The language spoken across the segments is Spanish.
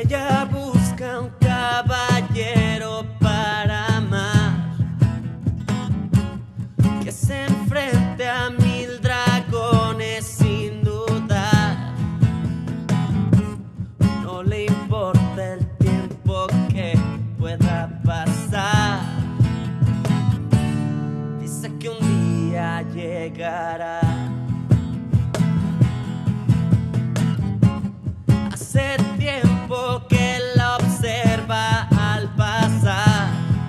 Ella busca un caballero para amar, que se enfrente a 1000 dragones sin dudar. No le importa el tiempo que pueda pasar. Dice que un día llegará. Hace tiempo que la observa al pasar.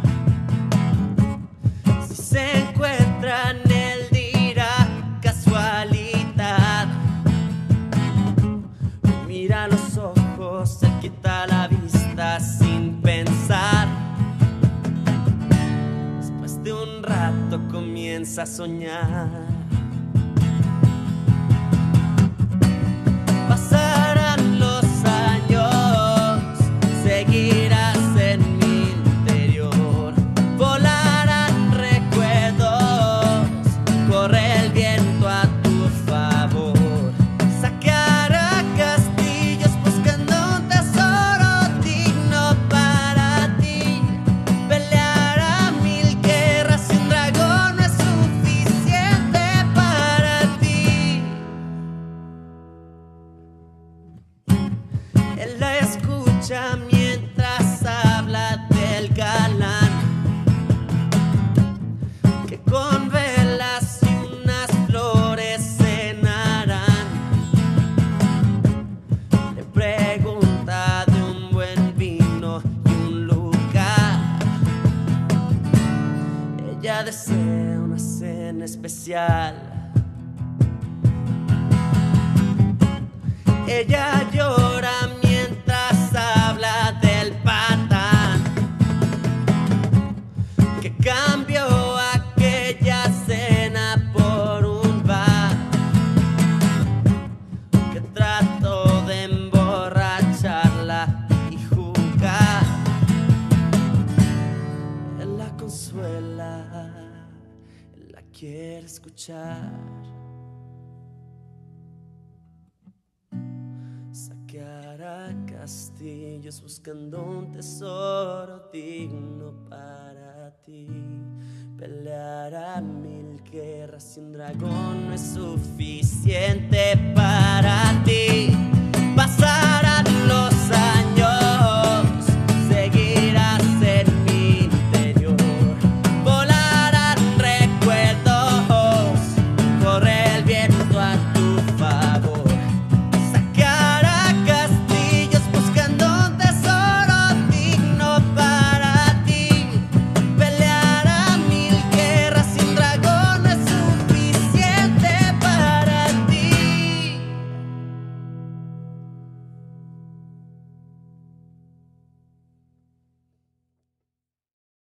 Si se encuentran, él dirá casualidad. Mira a los ojos, se quita la vista sin pensar. Después de un rato comienza a soñar. Pasarán los años, seguirás en mi interior. Volarán recuerdos, corre el viento a tu favor. Saqueará castillos buscando un tesoro digno para ti. Peleará 1000 guerras y un dragón no es suficiente para ti. Él la escucha mientras habla del galán, que con velas y unas flores cenarán. Le pregunta de un buen vino y un lugar. Ella desea una cena especial. Ella llora mientras habla del patán, que cambió aquella cena por un bar, que trató de emborracharla y jugar. Él la consuela, él la quiere escuchar. Saqueará castillos buscando un tesoro digno para ti. Peleará 1000 guerras y un dragón no es suficiente para